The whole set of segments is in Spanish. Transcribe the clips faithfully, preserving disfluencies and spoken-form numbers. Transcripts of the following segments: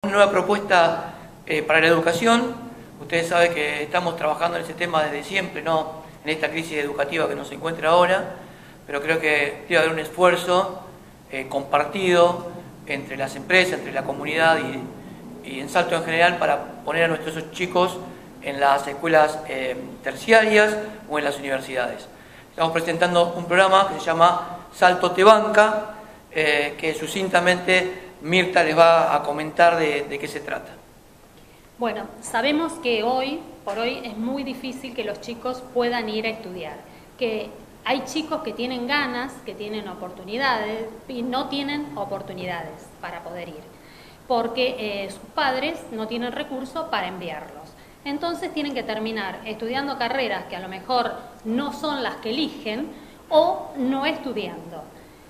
una nueva propuesta eh, para la educación. Ustedes saben que estamos trabajando en ese tema desde siempre, ¿no? En esta crisis educativa que nos encuentra ahora, pero creo que debe haber un esfuerzo eh, compartido entre las empresas, entre la comunidad y, y en Salto en general para poner a nuestros chicos en las escuelas eh, terciarias o en las universidades. Estamos presentando un programa que se llama Salto Te Banca, eh, que sucintamente Mirta les va a comentar de, de qué se trata. Bueno, sabemos que hoy, por hoy, es muy difícil que los chicos puedan ir a estudiar, que hay chicos que tienen ganas, que tienen oportunidades y no tienen oportunidades para poder ir, porque eh, sus padres no tienen recursos para enviarlos. Entonces tienen que terminar estudiando carreras que a lo mejor no son las que eligen o no estudiando.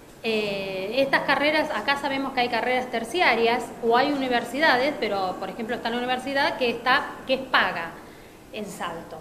Eh, estas carreras, acá sabemos que hay carreras terciarias o hay universidades, pero por ejemplo está la universidad que, está, que es paga en Salto.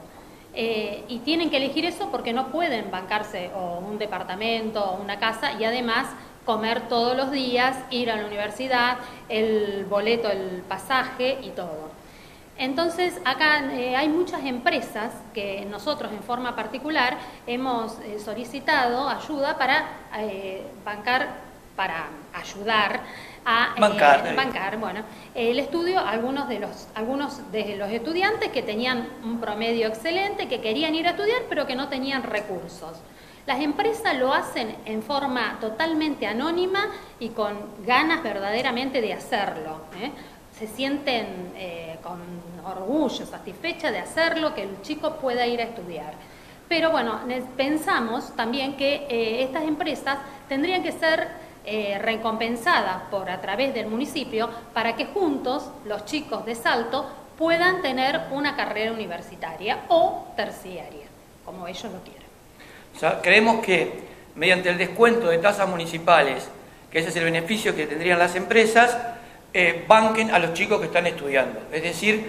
Eh, y tienen que elegir eso porque no pueden bancarse o un departamento o una casa y además comer todos los días, ir a la universidad, el boleto, el pasaje y todo. Entonces, acá eh, hay muchas empresas que nosotros en forma particular hemos eh, solicitado ayuda para eh, bancar, para ayudar a eh, bancar, bancar bueno, el estudio a algunos de los, algunos de los estudiantes que tenían un promedio excelente, que querían ir a estudiar, pero que no tenían recursos. Las empresas lo hacen en forma totalmente anónima y con ganas verdaderamente de hacerlo, ¿eh? Se sienten eh, con orgullo, satisfechas de hacerlo, que el chico pueda ir a estudiar. Pero bueno, pensamos también que eh, estas empresas tendrían que ser eh, recompensadas por a través del municipio para que juntos los chicos de Salto puedan tener una carrera universitaria o terciaria, como ellos lo quieran. O sea, creemos que mediante el descuento de tasas municipales, que ese es el beneficio que tendrían las empresas, Eh, banquen a los chicos que están estudiando, es decir,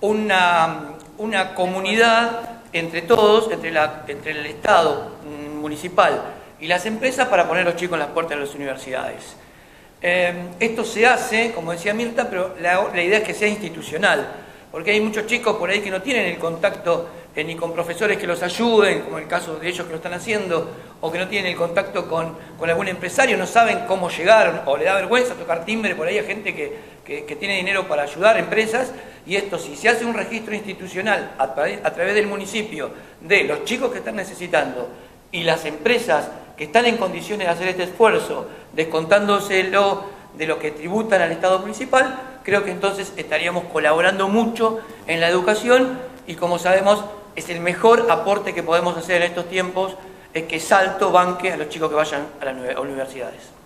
una, una comunidad entre todos, entre, la, entre el Estado municipal y las empresas para poner a los chicos en las puertas de las universidades. Eh, esto se hace, como decía Mirta, pero la, la idea es que sea institucional, porque hay muchos chicos por ahí que no tienen el contacto eh, ni con profesores que los ayuden, como el caso de ellos que lo están haciendo, o que no tienen el contacto con, con algún empresario, no saben cómo llegar, o le da vergüenza tocar timbre por ahí a gente que, que, que tiene dinero para ayudar a empresas, y esto si se hace un registro institucional a, a través del municipio de los chicos que están necesitando y las empresas que están en condiciones de hacer este esfuerzo, descontándoselo de lo que tributan al Estado municipal, creo que entonces estaríamos colaborando mucho en la educación y, como sabemos, es el mejor aporte que podemos hacer en estos tiempos, es que Salto banque a los chicos que vayan a las universidades.